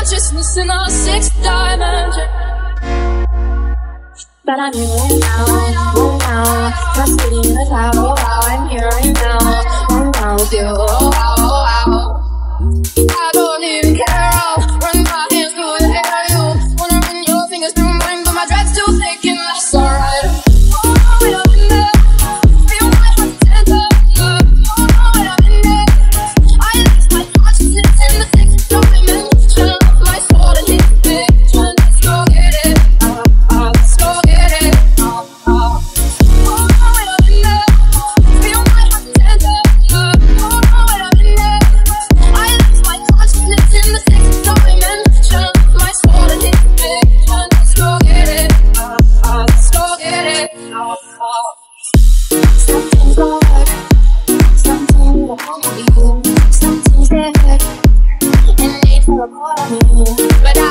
consciousness in a sixth dimension. But I'm here right now, just sitting in the shadow. I'm here right now, with you. I don't even care. I'll run my hands through the hair. You wanna run your fingers through mine, but my dread's too thick and that's alright. Wait up in there, feel my heart center. Wait up in there, I lose my consciousness in the sixth dimension of my soul and his fiction. Let's go get it, let's go get it. Wait up in there, feel my heart center. Wait up in there, I lose my consciousness in the sixth dimension of my soul and his fiction. Let's go get it, let's go get it. Something's wrong, something wrong with you, something's dead, and need for a part of me, but I